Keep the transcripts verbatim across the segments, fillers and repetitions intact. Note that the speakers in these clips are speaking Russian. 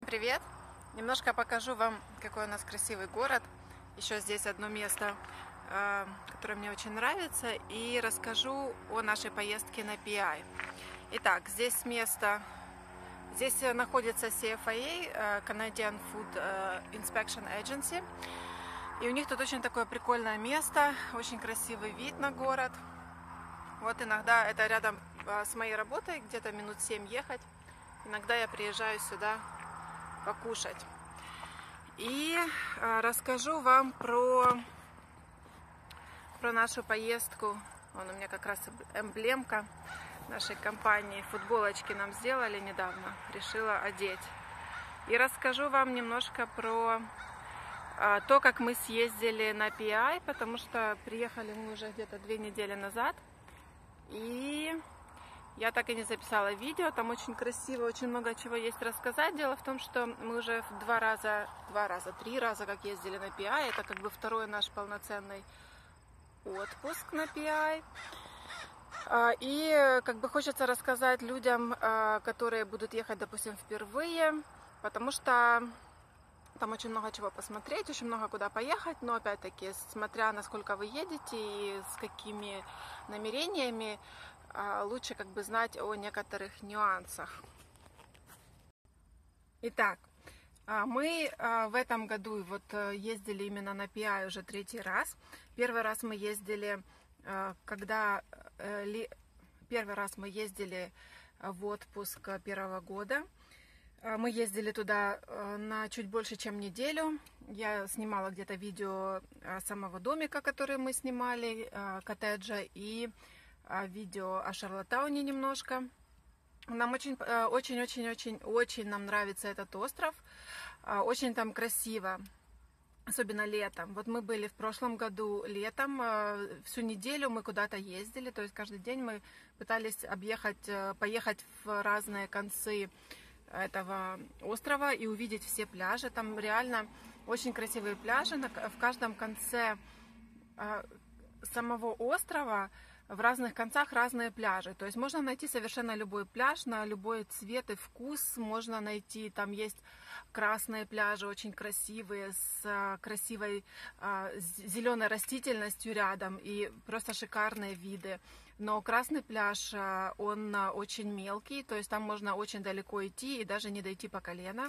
Привет! Немножко покажу вам, какой у нас красивый город. Еще здесь одно место, которое мне очень нравится. И расскажу о нашей поездке на пи ай. Итак, здесь место... Здесь находится си эф эй, Canadian Food Inspection Agency. И у них тут очень такое прикольное место, очень красивый вид на город. Вот иногда это рядом с моей работой, где-то минут семь ехать. Иногда я приезжаю сюда покушать. И расскажу вам про, про нашу поездку. Вон у меня как раз эмблемка нашей компании. Футболочки нам сделали недавно. Решила одеть. И расскажу вам немножко про то, как мы съездили на пи ай, потому что приехали мы уже где-то две недели назад. И я так и не записала видео, там очень красиво, очень много чего есть рассказать. Дело в том, что мы уже в два раза, два раза, три раза как ездили на пи ай. Это как бы второй наш полноценный отпуск на пи ай. И как бы хочется рассказать людям, которые будут ехать, допустим, впервые, потому что там очень много чего посмотреть, очень много куда поехать, но опять-таки, смотря насколько вы едете и с какими намерениями, лучше как бы знать о некоторых нюансах. Итак, мы в этом году вот ездили именно на пи ай уже третий раз. Первый раз мы ездили, когда первый раз мы ездили в отпуск первого года. Мы ездили туда на чуть больше, чем неделю. Я снимала где-то видео самого домика, который мы снимали, коттеджа, и видео о Шарлоттауне немножко. Нам очень, очень, очень, очень, очень нам нравится этот остров. Очень там красиво, особенно летом. Вот мы были в прошлом году летом, всю неделю мы куда-то ездили, то есть каждый день мы пытались объехать, поехать в разные концы этого острова и увидеть все пляжи. Там реально очень красивые пляжи. В каждом конце самого острова, в разных концах разные пляжи. То есть можно найти совершенно любой пляж, на любой цвет и вкус. Можно найти, там есть красные пляжи, очень красивые, с красивой зеленой растительностью рядом и просто шикарные виды. Но красный пляж, он очень мелкий, то есть там можно очень далеко идти и даже не дойти по колено.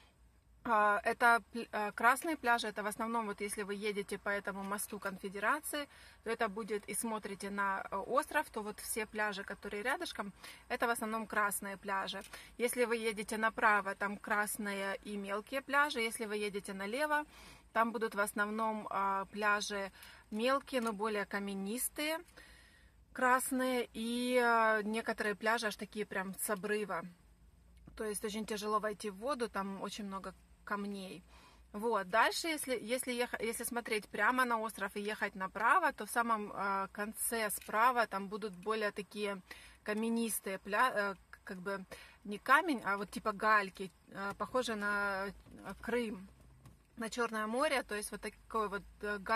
Это красные пляжи, это в основном, вот если вы едете по этому мосту Конфедерации, то это будет и смотрите на остров, то вот все пляжи, которые рядышком, это в основном красные пляжи. Если вы едете направо, там красные и мелкие пляжи. Если вы едете налево, там будут в основном пляжи мелкие, но более каменистые, красные, и некоторые пляжи аж такие прям с обрыва. То есть очень тяжело войти в воду, там очень много камней. Вот. Дальше, если, если, ехать, если смотреть прямо на остров и ехать направо, то в самом э, конце справа там будут более такие каменистые пляжи, э, как бы не камень, а вот типа гальки, э, похоже на Крым, на Черное море, то есть вот такой вот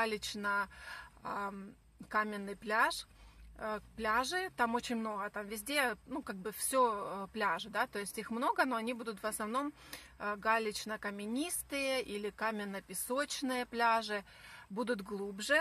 галечно-каменный пляж. Пляжи, там очень много, там везде, ну, как бы все пляжи, да, то есть их много, но они будут в основном галечно-каменистые или каменно-песочные пляжи, будут глубже,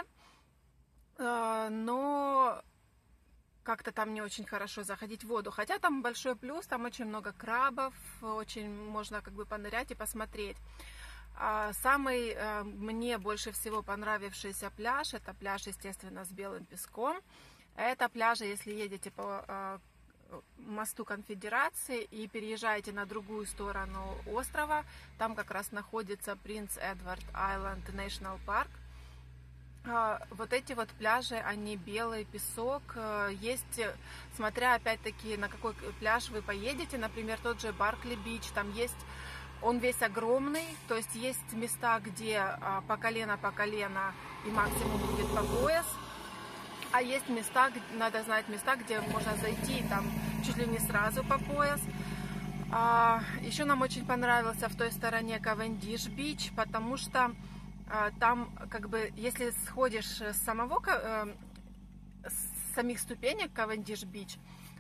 но как-то там не очень хорошо заходить в воду, хотя там большой плюс, там очень много крабов, очень можно как бы понырять и посмотреть. Самый мне больше всего понравившийся пляж, это пляж, естественно, с белым песком. Это пляжи, если едете по э, мосту Конфедерации и переезжаете на другую сторону острова, там как раз находится Принц Эдвард Айленд National Park. Э, вот эти вот пляжи, они белый песок. Э, есть, смотря опять-таки на какой пляж вы поедете, например, тот же Баркли Бич, там есть, он весь огромный, то есть есть места, где э, по колено по колено и максимум будет по пояс. А есть места, надо знать места, где можно зайти там чуть ли не сразу по пояс. А, еще нам очень понравился в той стороне Кавендиш Бич, потому что а, там, как бы, если сходишь с самого, с самих ступенек Кавендиш Бич,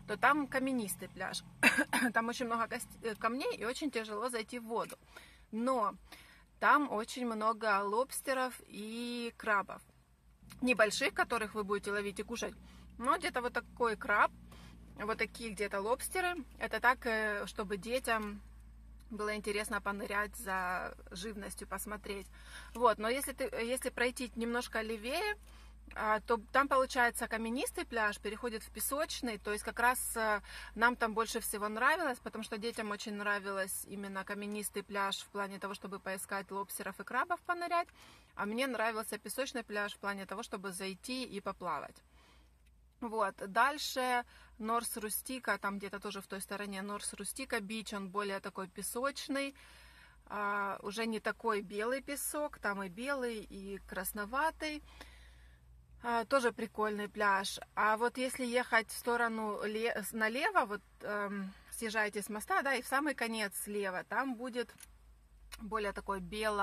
то там каменистый пляж. Там очень много камней и очень тяжело зайти в воду. Но там очень много лобстеров и крабов. Небольших, которых вы будете ловить и кушать, но где-то вот такой краб, вот такие где-то лобстеры. Это так, чтобы детям было интересно понырять за живностью, посмотреть. Вот, но если, ты, если пройти немножко левее, то там получается каменистый пляж переходит в песочный, то есть как раз нам там больше всего нравилось, потому что детям очень нравилось именно каменистый пляж в плане того, чтобы поискать лобстеров и крабов, понырять, а мне нравился песочный пляж в плане того, чтобы зайти и поплавать. Вот, дальше Норс Рустика, там где-то тоже в той стороне Норс Рустика бич, он более такой песочный, а, уже не такой белый песок, там и белый, и красноватый. А, тоже прикольный пляж. А вот если ехать в сторону ле- налево, вот эм, съезжаете с моста, да, и в самый конец слева, там будет более такой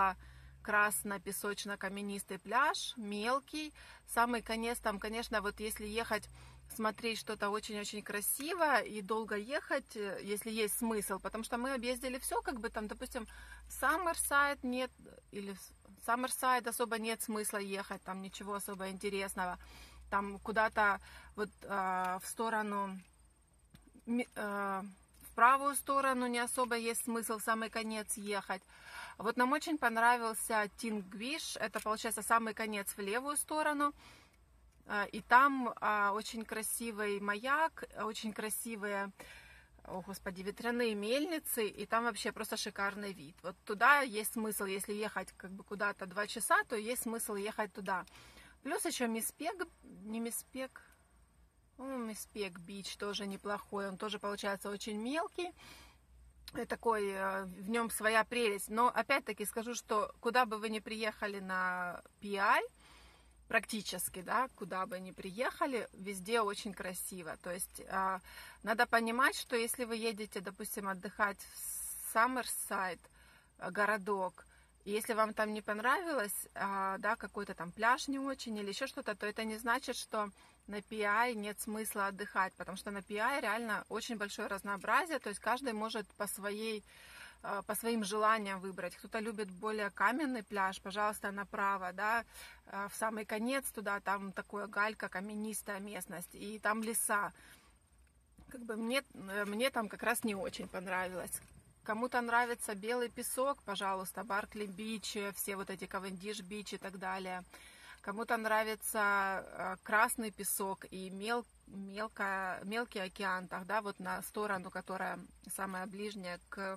бело-красно-песочно-каменистый пляж, мелкий. Самый конец, там, конечно, вот если ехать, смотреть что-то очень-очень красиво и долго ехать, если есть смысл, потому что мы объездили все, как бы там, допустим, в Саммерсайд нет, или в Саммерсайд особо нет смысла ехать, там ничего особо интересного, там куда-то вот э, в сторону, э, в правую сторону не особо есть смысл в самый конец ехать. Вот нам очень понравился Тингвиш, это получается самый конец в левую сторону. И там а, очень красивый маяк, очень красивые, о господи, ветряные мельницы, и там вообще просто шикарный вид. Вот туда есть смысл, если ехать как бы куда-то два часа, то есть смысл ехать туда. Плюс еще Миспек, не Миспек, ну, Миспек бич тоже неплохой, он тоже получается очень мелкий. Такой, в нем своя прелесть. Но опять-таки скажу, что куда бы вы ни приехали на пи ай, практически, да, куда бы ни приехали, везде очень красиво. То есть э, надо понимать, что если вы едете, допустим, отдыхать в Саммерсайд, городок, и если вам там не понравилось, э, да, какой-то там пляж не очень или еще что-то, то это не значит, что на пи ай нет смысла отдыхать, потому что на пи ай реально очень большое разнообразие, то есть каждый может по своей по своим желаниям выбрать. Кто-то любит более каменный пляж, пожалуйста, направо, да, в самый конец туда, там такое галька, каменистая местность, и там леса. Как бы мне, мне там как раз не очень понравилось. Кому-то нравится белый песок, пожалуйста, Баркли бич, все вот эти Кавендиш бич и так далее. Кому-то нравится красный песок и мел, мелко, мелкий океан, тогда вот на сторону, которая самая ближняя к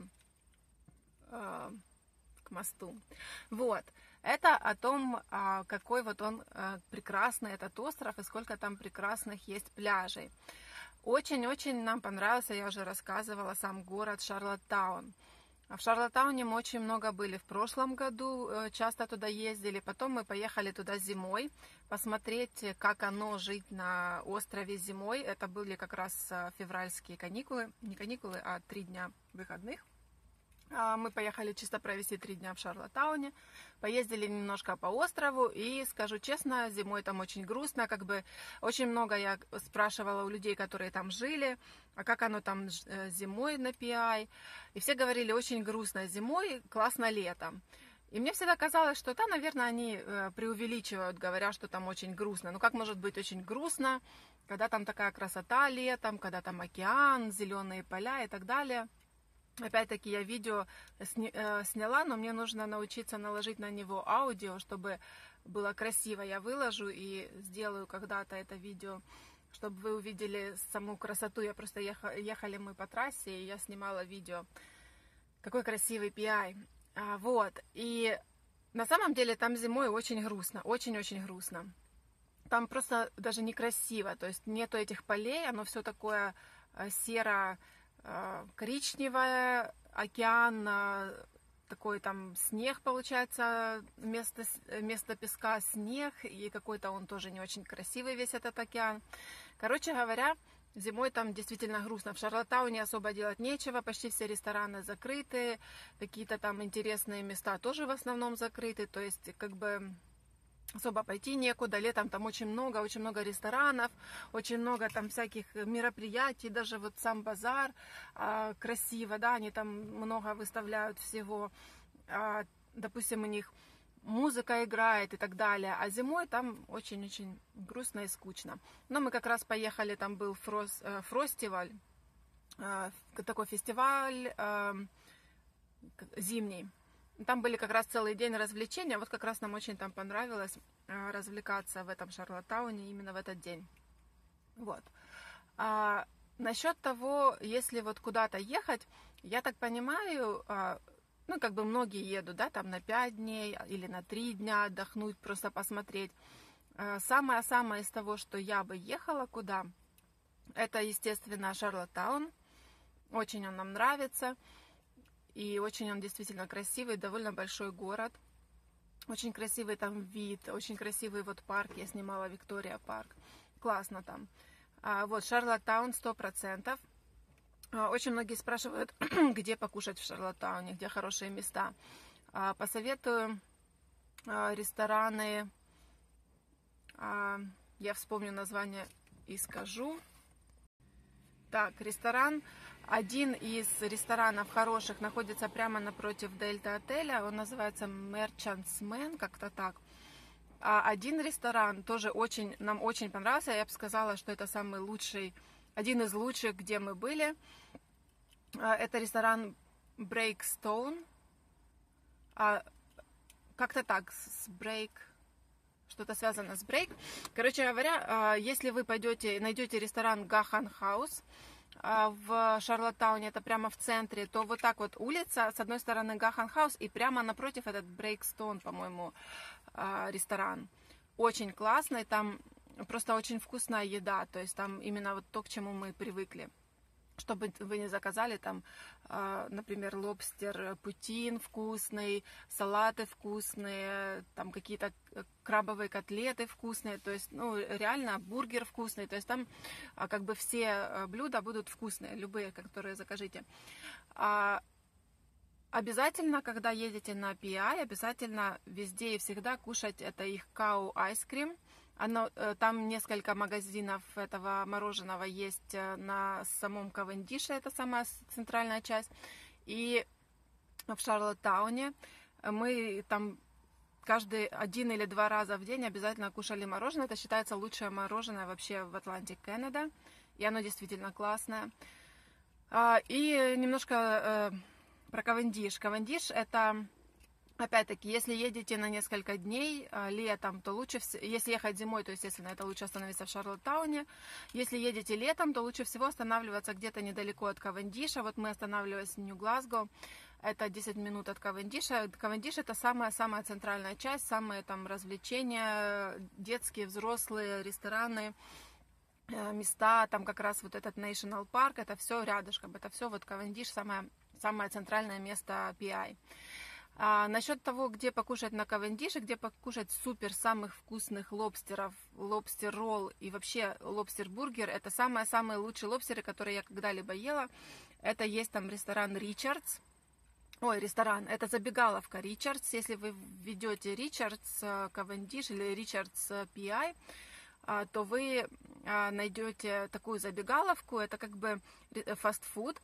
к мосту. Вот. Это о том, какой вот он прекрасный, этот остров, и сколько там прекрасных есть пляжей. Очень-очень нам понравился, я уже рассказывала, сам город Шарлоттаун. В Шарлоттауне мы очень много были в прошлом году, часто туда ездили. Потом мы поехали туда зимой, посмотреть, как оно жить на острове зимой. Это были как раз февральские каникулы, не каникулы, а три дня выходных. Мы поехали чисто провести три дня в Шарлоттауне, поездили немножко по острову, и, скажу честно, зимой там очень грустно, как бы очень много я спрашивала у людей, которые там жили, а как оно там зимой на пи ай, и все говорили, очень грустно зимой, классно летом. И мне всегда казалось, что, да, наверное, они преувеличивают, говоря, что там очень грустно. Ну как может быть очень грустно, когда там такая красота летом, когда там океан, зеленые поля и так далее. Опять-таки я видео сняла, но мне нужно научиться наложить на него аудио, чтобы было красиво. Я выложу и сделаю когда-то это видео, чтобы вы увидели саму красоту. Я просто ехали, ехали мы по трассе, и я снимала видео. Какой красивый пи ай. А, вот. И на самом деле там зимой очень грустно, очень-очень грустно. Там просто даже некрасиво, то есть нету этих полей, оно все такое серо, коричневое, океан, такой там снег получается, вместо, вместо песка снег, и какой-то он тоже не очень красивый весь этот океан. Короче говоря, зимой там действительно грустно. В Шарлоттауне особо делать нечего, почти все рестораны закрыты, какие-то там интересные места тоже в основном закрыты, то есть как бы особо пойти некуда. Летом там очень много, очень много ресторанов, очень много там всяких мероприятий, даже вот сам базар а, красиво, да, они там много выставляют всего, а, допустим, у них музыка играет и так далее, а зимой там очень-очень грустно и скучно. Но мы как раз поехали, там был фрост, э, фростиваль, э, такой фестиваль э, зимний. Там были как раз целый день развлечения, вот как раз нам очень там понравилось э, развлекаться в этом Шарлоттауне именно в этот день. Вот. А насчет того, если вот куда-то ехать, я так понимаю, э, ну, как бы многие едут, да, там на пять дней или на три дня отдохнуть, просто посмотреть. Самое-самое из того, что я бы ехала куда, это, естественно, Шарлоттаун. Очень он нам нравится. И очень он действительно красивый, довольно большой город. Очень красивый там вид, очень красивый вот парк. Я снимала Виктория парк. Классно там. Вот, Шарлоттаун сто процентов. Очень многие спрашивают, где покушать в Шарлоттауне, где хорошие места. Посоветую рестораны. Я вспомню название и скажу. Так, ресторан. Один из ресторанов хороших находится прямо напротив Дельта отеля. Он называется Merchants Man, как-то так. А один ресторан тоже очень, нам очень понравился. Я бы сказала, что это самый лучший, один из лучших, где мы были. Это ресторан Breakstone. Как-то так, с Break... Что-то связано с брейк. Короче говоря, если вы пойдете, найдете ресторан Гахан Хаус в Шарлоттауне, это прямо в центре, то вот так вот улица, с одной стороны Гахан Хаус, и прямо напротив этот Breakstone, по-моему, ресторан. Очень классный, там просто очень вкусная еда, то есть там именно вот то, к чему мы привыкли. Чтобы вы не заказали там, например, лобстер путин вкусный, салаты вкусные, там какие-то крабовые котлеты вкусные, то есть, ну, реально бургер вкусный, то есть там как бы все блюда будут вкусные, любые, которые закажите. Обязательно, когда едете на пи ай, обязательно везде и всегда кушать это их кау айскрим. Оно, там несколько магазинов этого мороженого есть на самом Кавендише, это самая центральная часть. И в Шарлоттауне мы там каждый один или два раза в день обязательно кушали мороженое. Это считается лучшее мороженое вообще в Атлантик, Канада. И оно действительно классное. И немножко про Кавендиш. Кавендиш это... Опять-таки, если едете на несколько дней летом, то лучше, если ехать зимой, то, естественно, это лучше остановиться в Шарлоттауне. Если едете летом, то лучше всего останавливаться где-то недалеко от Кавендиша. Вот мы останавливались в Нью-Глазго, это десять минут от Кавендиша. Кавендиш это самая-самая центральная часть, самые там развлечения, детские, взрослые, рестораны, места, там как раз вот этот National Park, это все рядышком, это все вот Кавендиш, самое, самое центральное место пи ай. А, насчет того, где покушать на Кавендише, где покушать супер самых вкусных лобстеров, лобстер-ролл и вообще лобстер-бургер, это самые-самые лучшие лобстеры, которые я когда-либо ела. Это есть там ресторан Ричардс. Ой, ресторан, это забегаловка Ричардс. Если вы введете Ричардс Кавендиш или Ричардс пи ай, то вы найдете такую забегаловку. Это как бы фастфуд,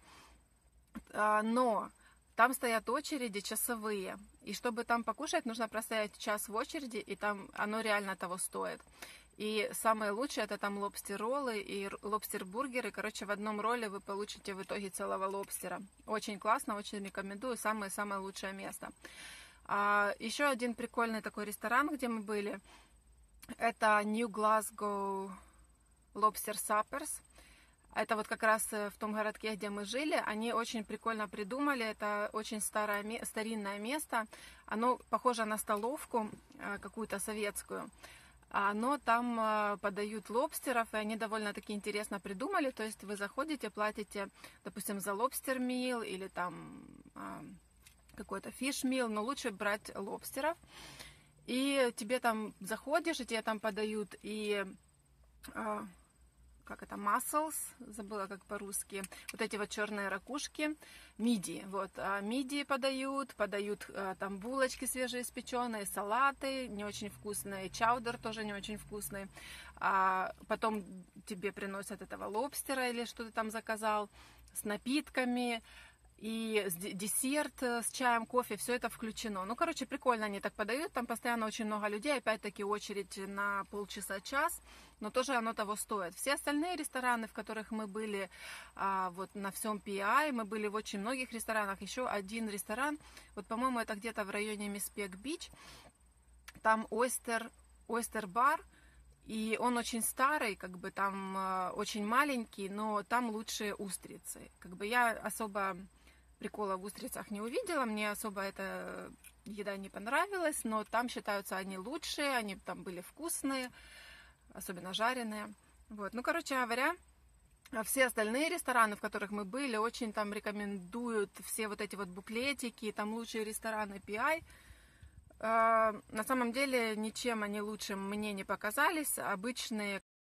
но... Там стоят очереди часовые, и чтобы там покушать, нужно простоять час в очереди, и там оно реально того стоит. И самое лучшее это там лобстер-роллы и лобстер-бургеры. Короче, в одном ролле вы получите в итоге целого лобстера. Очень классно, очень рекомендую, самое-самое лучшее место. А, еще один прикольный такой ресторан, где мы были, это New Glasgow Lobster Suppers. Это вот как раз в том городке, где мы жили. Они очень прикольно придумали. Это очень старое, старинное место. Оно похоже на столовку какую-то советскую. Но там подают лобстеров, и они довольно-таки интересно придумали. То есть вы заходите, платите, допустим, за лобстер-мил или там какой-то фиш-мил, но лучше брать лобстеров. И тебе там заходишь, и тебе там подают и... как это, mussels, забыла как по-русски, вот эти вот черные ракушки, мидии, вот, а мидии подают, подают а, там булочки свежеиспеченные, салаты не очень вкусные, чаудер тоже не очень вкусный, а потом тебе приносят этого лобстера или что ты там заказал, с напитками, и десерт с чаем, кофе, все это включено. Ну, короче, прикольно они так подают, там постоянно очень много людей, опять-таки очередь на полчаса-час, но тоже оно того стоит. Все остальные рестораны, в которых мы были а, вот на всем пи ай, мы были в очень многих ресторанах, еще один ресторан, вот, по-моему, это где-то в районе Миспек-Бич, там Ойстер, Ойстер бар, и он очень старый, как бы там э, очень маленький, но там лучшие устрицы. Как бы я особо прикола в устрицах не увидела, мне особо эта еда не понравилась, но там считаются они лучшие, они там были вкусные, особенно жареные. Вот. Ну, короче говоря, все остальные рестораны, в которых мы были, очень там рекомендуют все вот эти вот буклетики, там лучшие рестораны пи ай. На самом деле ничем они лучшим мне не показались. Обычные